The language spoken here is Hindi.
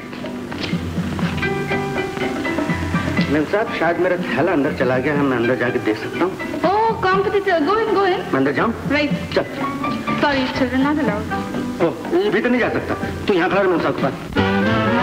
मैम साहब, शायद मेरा थैला अंदर चला गया है, मैं अंदर जाके देख सकता हूँ? ओह, कॉम्पिटिटर, गो इन, मैं अंदर जाऊँ? राइट, चल। Sorry, children not allowed. Oh, ये भीतर नहीं जा सकता, तू यहाँ खड़ा रह मैम साहब के पास।